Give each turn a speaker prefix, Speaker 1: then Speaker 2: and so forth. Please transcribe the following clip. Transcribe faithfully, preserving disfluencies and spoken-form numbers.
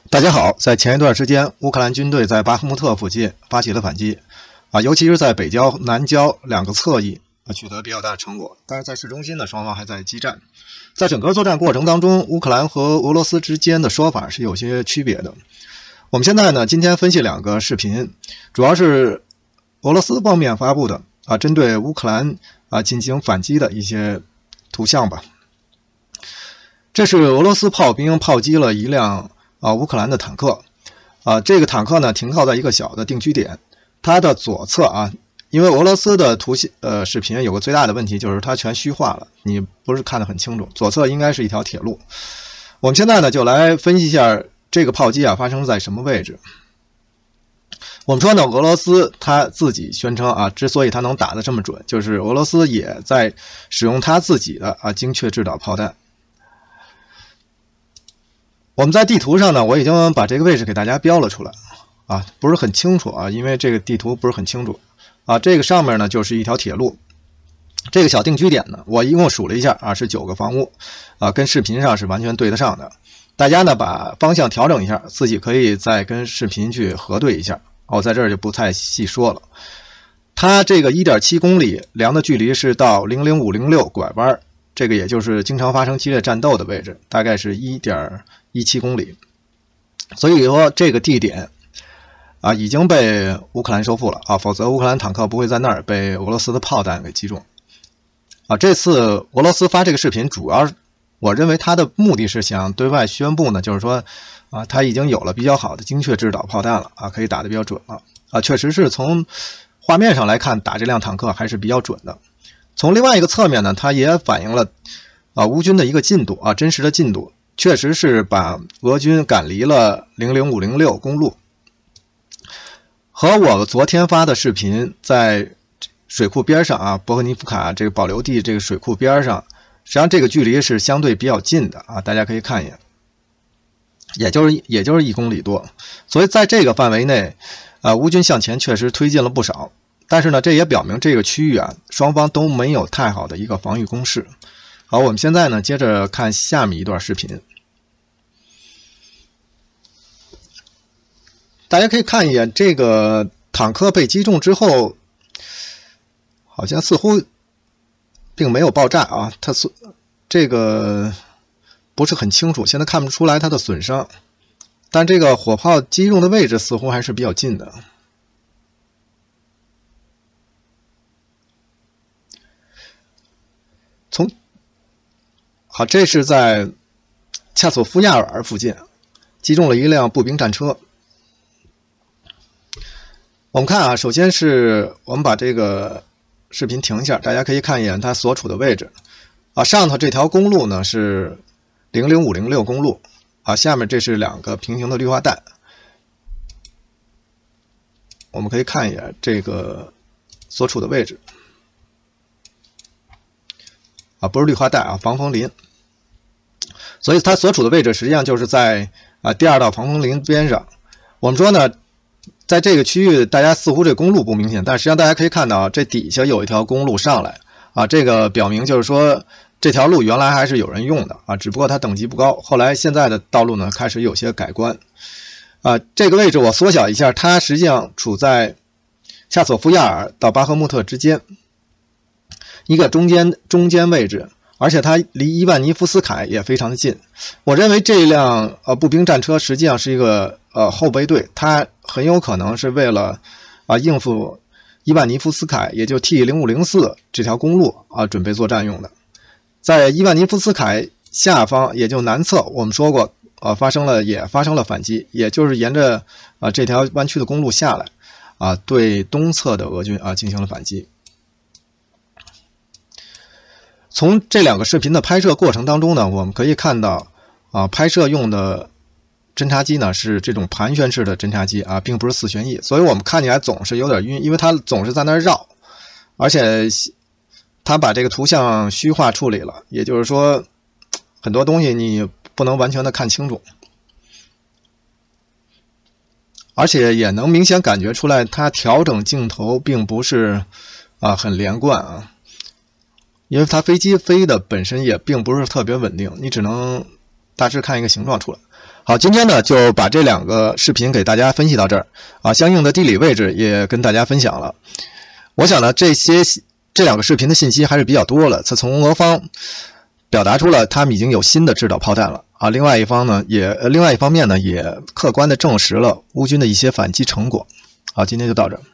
Speaker 1: 大家好，在前一段时间，乌克兰军队在巴赫穆特附近发起了反击，啊，尤其是在北郊、南郊两个侧翼啊取得比较大的成果。但是在市中心呢，双方还在激战。在整个作战过程当中，乌克兰和俄罗斯之间的说法是有些区别的。我们现在呢，今天分析两个视频，主要是俄罗斯方面发布的啊，针对乌克兰啊进行反击的一些图像吧。这是俄罗斯炮兵炮击了一辆啊乌克兰的坦克，啊这个坦克呢停靠在一个小的定居点，它的左侧啊，因为俄罗斯的图像呃视频有个最大的问题就是它全虚化了，你不是看得很清楚。左侧应该是一条铁路。我们现在呢就来分析一下这个炮击啊发生在什么位置。我们说呢，俄罗斯他自己宣称啊，之所以他能打得这么准，就是俄罗斯也在使用他自己的啊精确制导炮弹。我们在地图上呢，我已经把这个位置给大家标了出来，啊，不是很清楚啊，因为这个地图不是很清楚，啊，这个上面呢就是一条铁路，这个小定居点呢，我一共数了一下啊，是九个房屋，啊，跟视频上是完全对得上的。大家呢把方向调整一下，自己可以再跟视频去核对一下，我在这儿就不太细说了。它这个 一点七公里量的距离是到零零五零六拐弯，这个也就是经常发生激烈战斗的位置，大概是 一点一七公里。所以说这个地点啊已经被乌克兰收复了啊，否则乌克兰坦克不会在那儿被俄罗斯的炮弹给击中。啊，这次俄罗斯发这个视频，主要我认为他的目的是想对外宣布呢，就是说啊，他已经有了比较好的精确制导炮弹了啊，可以打得比较准了啊，确实是从画面上来看，打这辆坦克还是比较准的。从另外一个侧面呢，它也反映了啊乌军的一个进度啊，真实的进度确实是把俄军赶离了零零五零六公路。和我昨天发的视频在水库边上啊，博赫尼夫卡这个保留地这个水库边上，实际上这个距离是相对比较近的啊，大家可以看一眼，也就是也就是一公里多。所以在这个范围内，啊乌军向前确实推进了不少。但是呢，这也表明这个区域啊，双方都没有太好的一个防御工事。好，我们现在呢，接着看下面一段视频。大家可以看一眼，这个坦克被击中之后，好像似乎并没有爆炸啊，它是这个不是很清楚，现在看不出来它的损伤，但这个火炮击中的位置似乎还是比较近的。从好，这是在恰索夫亚尔附近击中了一辆步兵战车。我们看啊，首先是我们把这个视频停一下，大家可以看一眼它所处的位置啊。上头这条公路呢是零零五零六公路啊，下面这是两个平行的绿化带。我们可以看一眼这个所处的位置。啊，不是绿化带啊，防风林。所以它所处的位置实际上就是在啊第二道防风林边上。我们说呢，在这个区域，大家似乎这公路不明显，但实际上大家可以看到，这底下有一条公路上来啊，这个表明就是说这条路原来还是有人用的啊，只不过它等级不高，后来现在的道路呢开始有些改观。啊，这个位置我缩小一下，它实际上处在恰索夫亚尔到巴赫穆特之间。一个中间中间位置，而且它离伊万尼夫斯凯也非常的近。我认为这辆呃步兵战车实际上是一个呃后备队，它很有可能是为了啊、呃、应付伊万尼夫斯凯，也就 T 零五零四 这条公路啊、呃、准备作战用的。在伊万尼夫斯凯下方，也就南侧，我们说过呃发生了也发生了反击，也就是沿着啊、呃、这条弯曲的公路下来啊、呃、对东侧的俄军啊、呃、进行了反击。从这两个视频的拍摄过程当中呢，我们可以看到啊，拍摄用的侦察机呢是这种盘旋式的侦察机啊，并不是四旋翼，所以我们看起来总是有点晕，因为它总是在那儿绕，而且它把这个图像虚化处理了，也就是说很多东西你不能完全的看清楚，而且也能明显感觉出来，它调整镜头并不是啊很连贯啊。因为它飞机飞的本身也并不是特别稳定，你只能大致看一个形状出来。 好，今天呢就把这两个视频给大家分析到这儿啊，相应的地理位置也跟大家分享了。我想呢，这些这两个视频的信息还是比较多了，它从俄方表达出了他们已经有新的制导炮弹了啊，另外一方呢也另外一方面呢也客观的证实了乌军的一些反击成果。好，今天就到这儿。